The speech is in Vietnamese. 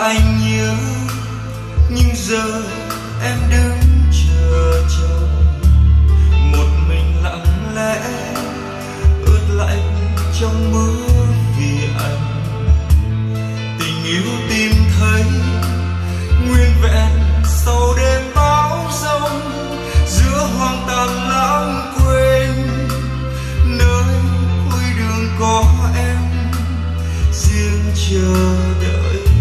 anh nhớ, nhưng giờ em đứng chờ chồng. Một mình lặng lẽ ướt lạnh trong mưa vì anh. Tình yêu tìm thấy nguyên vẹn sau đêm bão giông, giữa hoang tàn lãng quên nơi cuối đường có em riêng chờ đợi.